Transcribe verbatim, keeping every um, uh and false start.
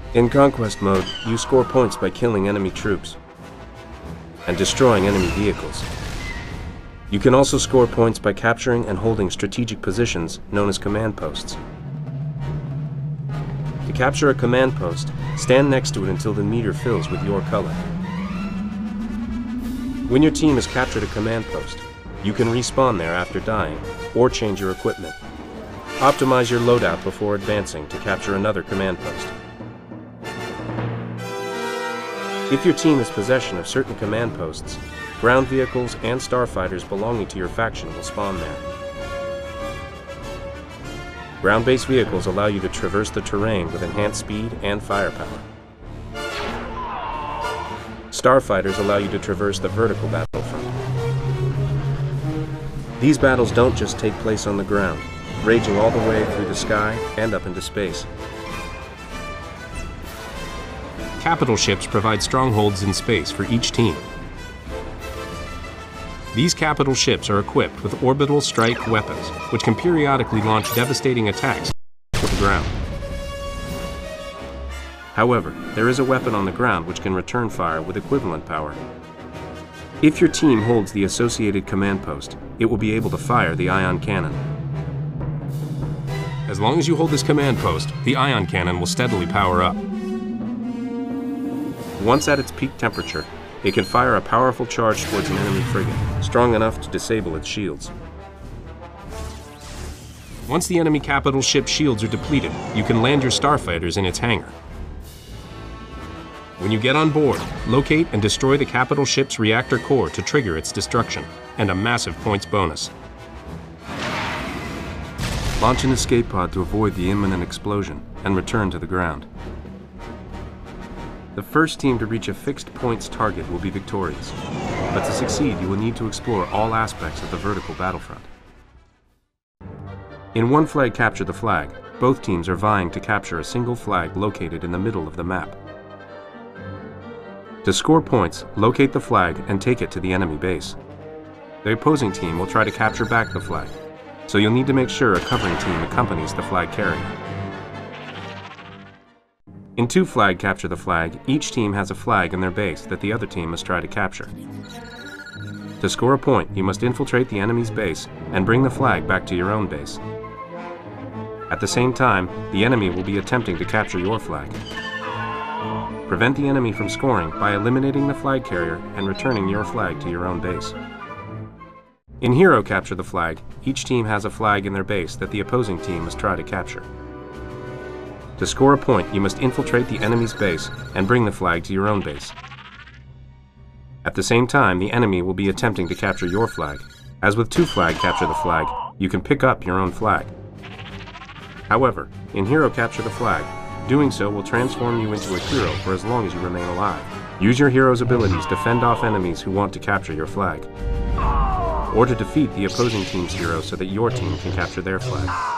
In Conquest mode, you score points by killing enemy troops and destroying enemy vehicles. You can also score points by capturing and holding strategic positions known as command posts. To capture a command post, stand next to it until the meter fills with your color. When your team has captured a command post, you can respawn there after dying or change your equipment. Optimize your loadout before advancing to capture another command post. If your team has possession of certain command posts, ground vehicles and starfighters belonging to your faction will spawn there. Ground-based vehicles allow you to traverse the terrain with enhanced speed and firepower. Starfighters allow you to traverse the vertical battlefront. These battles don't just take place on the ground, raging all the way through the sky and up into space. Capital ships provide strongholds in space for each team. These capital ships are equipped with orbital strike weapons, which can periodically launch devastating attacks to the ground. However, there is a weapon on the ground which can return fire with equivalent power. If your team holds the associated command post, it will be able to fire the ion cannon. As long as you hold this command post, the ion cannon will steadily power up. Once at its peak temperature, it can fire a powerful charge towards an enemy frigate, strong enough to disable its shields. Once the enemy capital ship's shields are depleted, you can land your starfighters in its hangar. When you get on board, locate and destroy the capital ship's reactor core to trigger its destruction, and a massive points bonus. Launch an escape pod to avoid the imminent explosion and return to the ground. The first team to reach a fixed points target will be victorious, but to succeed you will need to explore all aspects of the vertical battlefront. In one flag capture the flag, both teams are vying to capture a single flag located in the middle of the map. To score points, locate the flag and take it to the enemy base. The opposing team will try to capture back the flag, so you'll need to make sure a covering team accompanies the flag carrier. In two flag capture the flag, each team has a flag in their base that the other team must try to capture. To score a point, you must infiltrate the enemy's base and bring the flag back to your own base. At the same time, the enemy will be attempting to capture your flag. Prevent the enemy from scoring by eliminating the flag carrier and returning your flag to your own base. In Hero Capture the Flag, each team has a flag in their base that the opposing team must try to capture. To score a point, you must infiltrate the enemy's base and bring the flag to your own base. At the same time, the enemy will be attempting to capture your flag. As with two flag capture the flag, you can pick up your own flag. However, in Hero Capture the Flag, doing so will transform you into a hero for as long as you remain alive. Use your hero's abilities to fend off enemies who want to capture your flag, or to defeat the opposing team's hero so that your team can capture their flag.